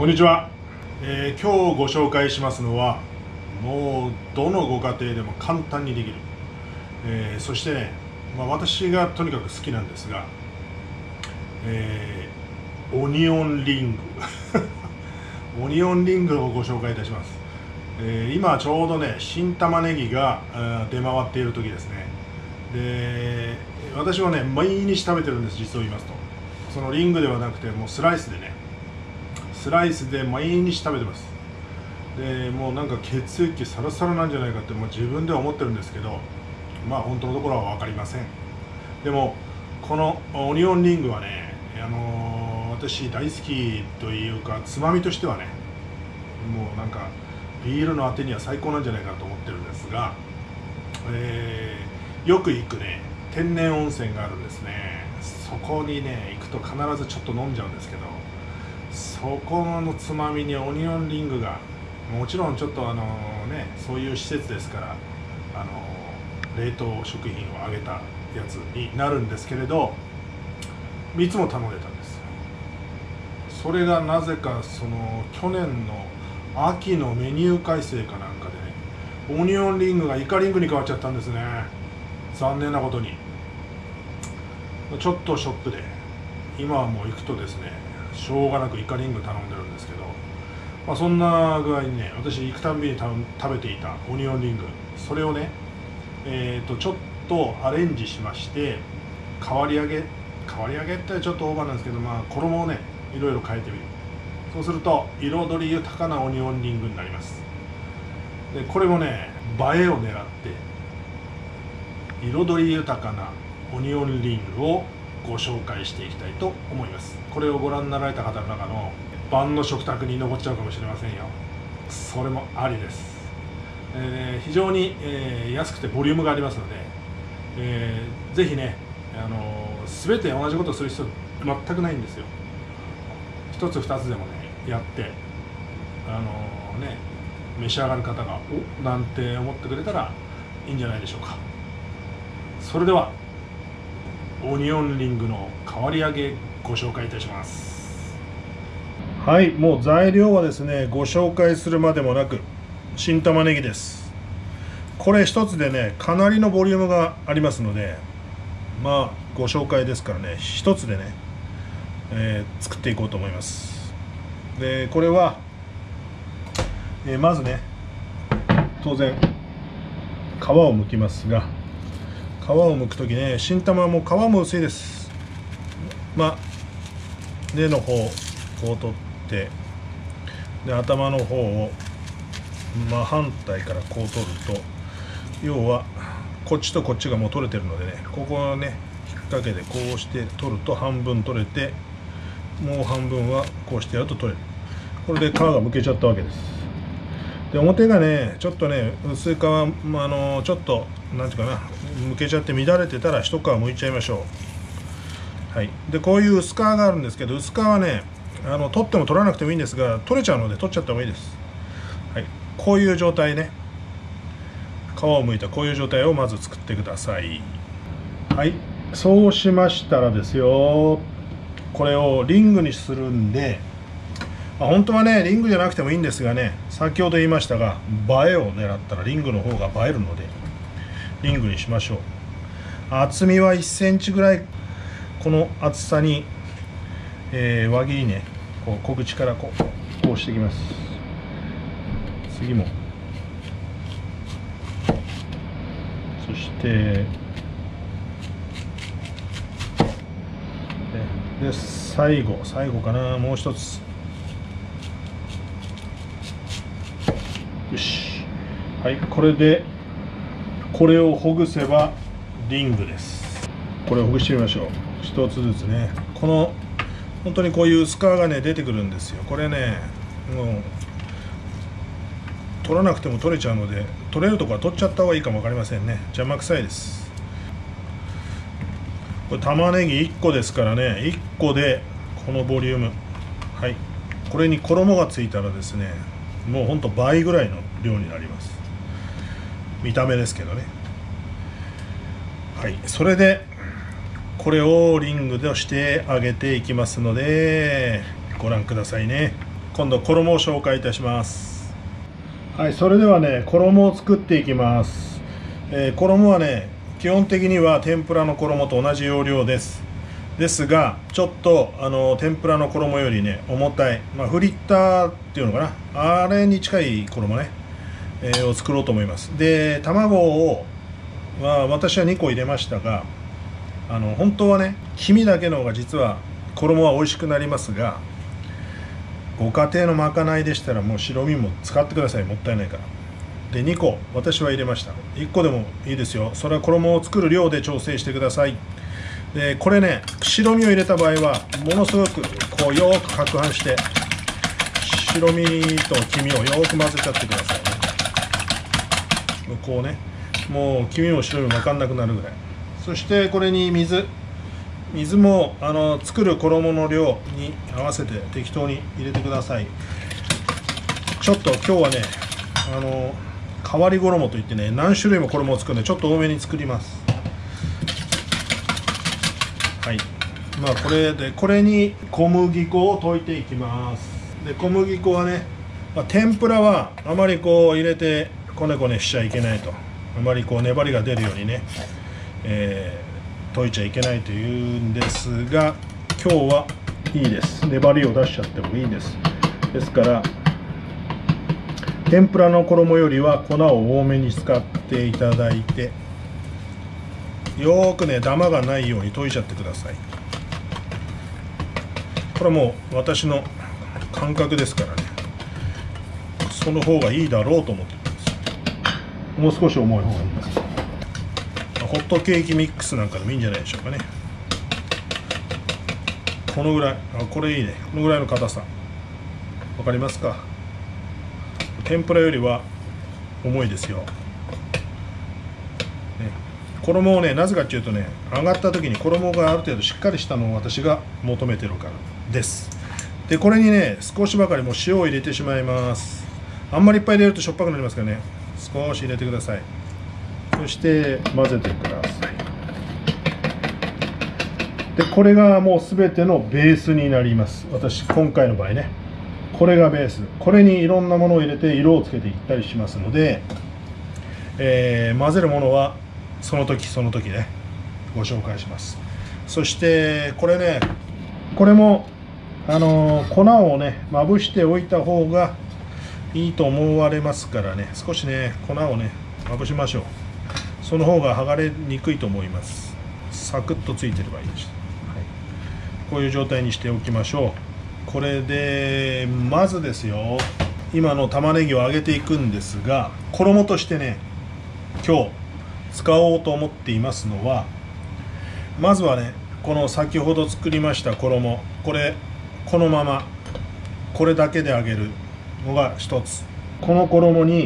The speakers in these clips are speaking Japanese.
こんにちは、今日ご紹介しますのはもうどのご家庭でも簡単にできる、そしてね、私がとにかく好きなんですが、オニオンリングオニオンリングをご紹介いたします。今ちょうどね新玉ねぎが出回っている時ですね。で私はね毎日食べてるんです。実を言いますとそのリングではなくてもうスライスで毎日食べてます。でもうなんか血液サラサラなんじゃないかって自分では思ってるんですけど、本当のところは分かりません。でもこのオニオンリングはね、私大好きというかつまみとしてはねもうなんかビールのあてには最高なんじゃないかと思ってるんですが、よく行くね天然温泉があるんですね。そこにね行くと必ずちょっと飲んじゃうんですけど、そこのつまみにオニオンリングがもちろんちょっとそういう施設ですから冷凍食品を揚げたやつになるんですけれど、いつも頼んでたんです。それがなぜかその去年の秋のメニュー改正かなんかでねオニオンリングがイカリングに変わっちゃったんですね。残念なことにちょっとショックで今はもう行くとですねしょうがなくイカリング頼んでるんですけど、そんな具合にね私行くたんびに食べていたオニオンリング、それをねちょっとアレンジしまして変わり揚げってちょっとオーバーなんですけど、衣をねいろいろ変えてみる。そうすると彩り豊かなオニオンリングになります。でこれもね映えを狙って彩り豊かなオニオンリングをご紹介していきたいと思います。これをご覧になられた方の中の晩の食卓に残っちゃうかもしれませんよ。それもありです。非常に、安くてボリュームがありますので、ぜひね全て同じことをする必要全くないんですよ。一つ二つでもねやって召し上がる方がおなんて思ってくれたらいいんじゃないでしょうか。それではオニオンリングの変わり揚げご紹介いたします。はい、もう材料はですねご紹介するまでもなく新玉ねぎです。これ一つでねかなりのボリュームがありますのでご紹介ですからね一つでね、作っていこうと思います。でこれは、まずね当然皮を剥きますが、皮を剥くときね新玉はもう皮も薄いです。根の方こう取ってで頭の方を反対からこう取ると要はこっちとこっちがもう取れてるのでねここをね引っ掛けてこうして取ると半分取れてもう半分はこうしてやると取れる。これで皮が剥けちゃったわけです。で表がねちょっとね薄い皮ちょっとなんていうかな剥けちゃって乱れてたら一皮剥いちゃいましょう。はい、でこういう薄皮があるんですけど薄皮はね取っても取らなくてもいいんですが取れちゃうので取っちゃった方がいいです。はい、こういう状態ね皮を剥いたこういう状態をまず作ってください。はい、そうしましたらですよこれをリングにするんで本当はねリングじゃなくてもいいんですがね先ほど言いましたが映えを狙ったらリングの方が映えるのでリングにしましょう。厚みは1センチぐらいこの厚さに、輪切りねこう小口からこうしていきます。次もそしてで最後かなもう一つよし。はい、これでこれをほぐせばリングです。これをほぐしてみましょう。一つずつねこの本当にこういう薄皮がね出てくるんですよ。これねもう取らなくても取れちゃうので取れるところは取っちゃった方がいいかも分かりませんね。邪魔くさいです。これ玉ねぎ1個ですからね1個でこのボリューム。はい、これに衣がついたらですねもうほんと倍ぐらいの量になります。見た目ですけどね。はい、それでこれをリングとして揚げていきますのでご覧くださいね。 今度衣を紹介いたします。はい、それではね、衣を作っていきます。衣はね、基本的には天ぷらの衣と同じ要領です。ですが、ちょっと天ぷらの衣よりね、重たい、フリッターっていうのかな、あれに近い衣ね、を作ろうと思います。で、卵を、私は2個入れましたが、本当はね、黄身だけの方が実は衣は美味しくなりますが、ご家庭のまかないでしたらもう白身も使ってください。もったいないから。で、2個私は入れました。1個でもいいですよ。それは衣を作る量で調整してください。で、これね、白身を入れた場合はものすごくこうよーく攪拌して、白身と黄身をよーく混ぜちゃってくださいね。こうね、もう黄身も白身も分かんなくなるぐらい。そしてこれに水も作る衣の量に合わせて適当に入れてください。ちょっと今日はね、変わり衣といってね、何種類も衣を作るのでちょっと多めに作ります。はい、これに小麦粉を溶いていきます。で、小麦粉はね、天ぷらはあまりこう入れてこねこねしちゃいけないと、あまりこう粘りが出るようにね、溶いちゃいけないというんですが、今日はいいです。粘りを出しちゃってもいいです。ですから天ぷらの衣よりは粉を多めに使っていただいて、よーくね、ダマがないように溶いちゃってください。これはもう私の感覚ですからね、その方がいいだろうと思ってます。もう少し重い方がいいです。ホットケーキミックスなんかでもいいんじゃないでしょうかね。このぐらい、これいいね。このぐらいの硬さ、わかりますか？天ぷらよりは重いですよ、ね。衣をね、なぜかっていうとね、揚がった時に衣がある程度しっかりしたのを私が求めてるからです。で、これにね、少しばかりもう塩を入れてしまいます。あんまりいっぱい入れるとしょっぱくなりますからね、少し入れてください。そして混ぜてください。で、これがもう全てのベースになります。私今回の場合ね、これがベース。これにいろんなものを入れて色をつけていったりしますので、混ぜるものはその時その時ね、ご紹介します。そしてこれね、これも粉をねまぶしておいた方がいいと思われますからね、少しね粉をねまぶしましょう。その方が剥がれにくいと思います。サクッとついてればいいです。はい、こういう状態にしておきましょう。これでまずですよ、今の玉ねぎを揚げていくんですが、衣としてね今日使おうと思っていますのは、まずはね、この先ほど作りました衣、このままこれだけで揚げるのが一つ。この衣に、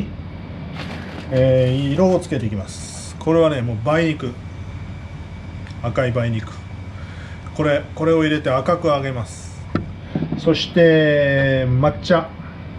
色をつけていきます。これはね、もう梅肉、赤い梅肉、これを入れて赤く揚げます。そして抹茶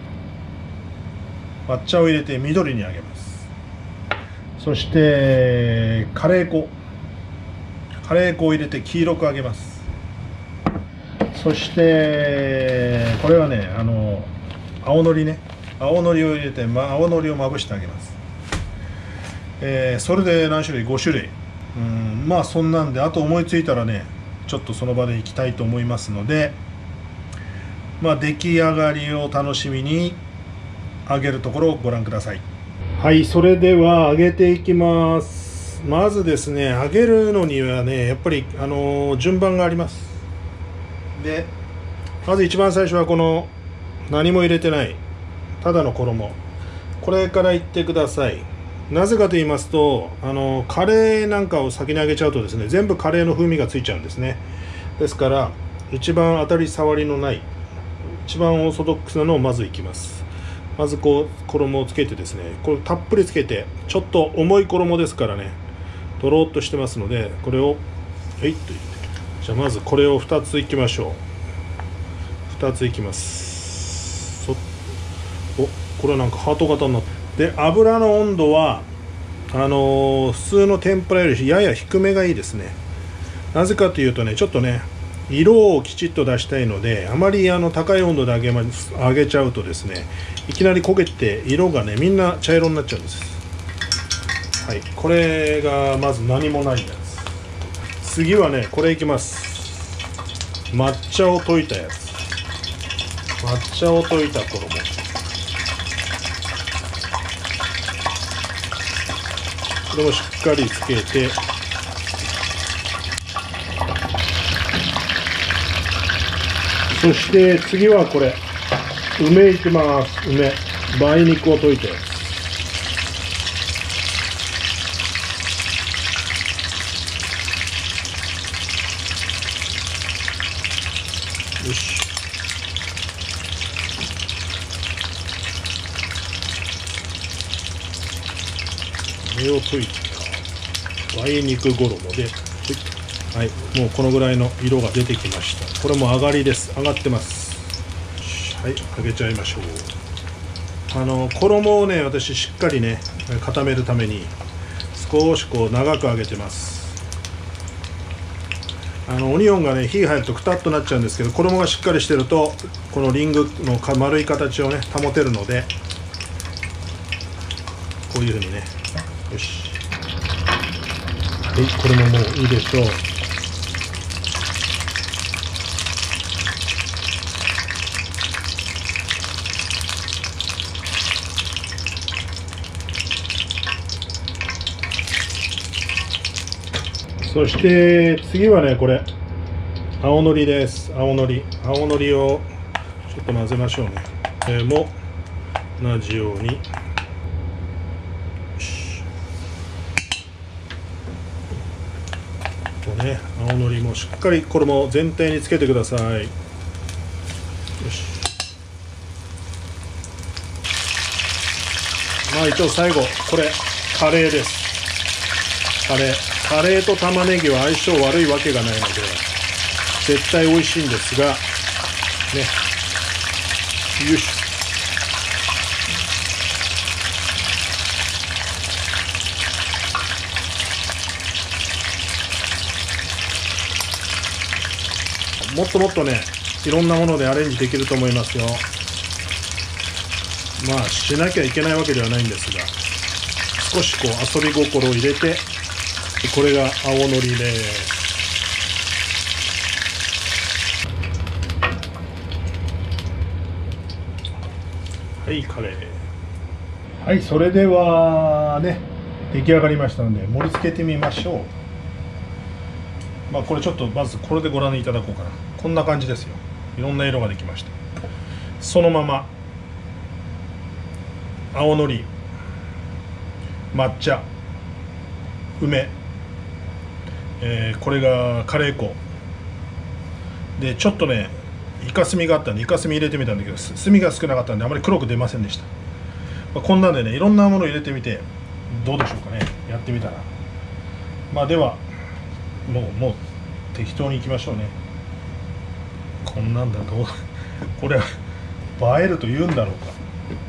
を入れて緑に揚げます。そしてカレー粉を入れて黄色く揚げます。そしてこれはね、青のりを入れて、青のりをまぶしてあげます。それで何種類？ 5 種類。まあそんなんで、あと思いついたらねちょっとその場でいきたいと思いますので、出来上がりを楽しみに揚げるところをご覧ください。はい、それでは揚げていきます。まずですね、揚げるのにはねやっぱり順番があります。で、まず一番最初はこの何も入れてないただの衣、これからいってください。なぜかと言いますと、カレーなんかを先に揚げちゃうとですね、全部カレーの風味がついちゃうんですね。ですから一番当たり障りのない、一番オーソドックスなのをまずいきます。まずこう衣をつけてですね、これたっぷりつけて、ちょっと重い衣ですからね、とろっとしてますので、これをと入れて、じゃあまずこれを2ついきましょう。2ついきます。これはなんかハート型になって、で油の温度は普通の天ぷらよりやや低めがいいですね。なぜかというとね、ちょっとね色をきちっと出したいので、あまり高い温度で揚げちゃうとですね、いきなり焦げて色がねみんな茶色になっちゃうんです。はい、これがまず何もないやつ。次はねこれいきます。抹茶を溶いたやつ。抹茶を溶いた衣、これもしっかりつけて、そして次はこれ梅いきます。梅、梅肉を溶いたやつ。よし、梅を溶いた梅肉衣で、はい、もうこのぐらいの色が出てきました。これも上がりです。上がってます。はい、揚げちゃいましょう。衣をね私しっかりね固めるために少しこう長く揚げてます。オニオンがね火入るとくたっとなっちゃうんですけど、衣がしっかりしてるとこのリングの丸い形をね保てるので、こういうふうにね、よし、はい、これももういいでしょう。そして次はねこれ青のりです。青のりをちょっと混ぜましょうね。これも同じように、こうね、青のりもしっかり衣全体につけてください。よし、まあ一応最後これカレーです。カレーと玉ねぎは相性悪いわけがないので絶対美味しいんですがね。よし、もっともっとねいろんなものでアレンジできると思いますよ。まあしなきゃいけないわけではないんですが、少しこう遊び心を入れて、これが青のりです。はい、カレー。はい、それではね出来上がりましたので盛り付けてみましょう。まあこれちょっとまずこれでご覧いただこうかな。こんな感じですよ。いろんな色ができました。そのまま青のり、抹茶、梅、これがカレー粉で、ちょっとねイカ墨があったんでイカ墨入れてみたんだけど、墨が少なかったんであまり黒く出ませんでした。まあ、こんなんでねいろんなもの入れてみてどうでしょうかね、やってみたら。まあではもう適当にいきましょうね。こんなんだとこれは映えると言うんだろうか。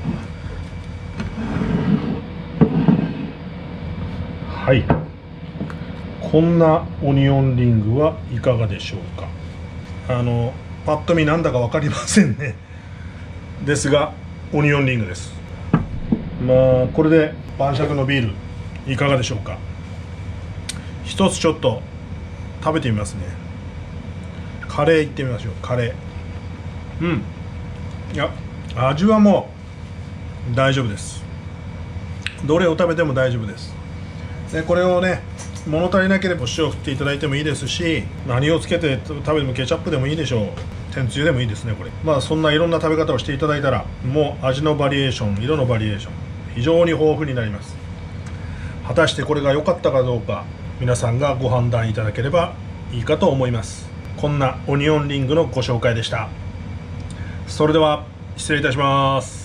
はい、こんなオニオンリングはいかがでしょうか。パッと見なんだか分かりませんね。ですがオニオンリングです。まあこれで晩酌のビールいかがでしょうか。一つちょっと食べてみますね。カレーいってみましょう。カレー、いや味はもう大丈夫です。どれを食べても大丈夫です。でこれをね物足りなければお塩を振っていただいてもいいですし、何をつけて食べてもケチャップでもいいでしょう。天つゆでもいいですね。これまあそんないろんな食べ方をしていただいたら、もう味のバリエーション、色のバリエーション非常に豊富になります。果たしてこれが良かったかどうか皆さんがご判断いただければいいかと思います。こんなオニオンリングのご紹介でした。それでは失礼いたします。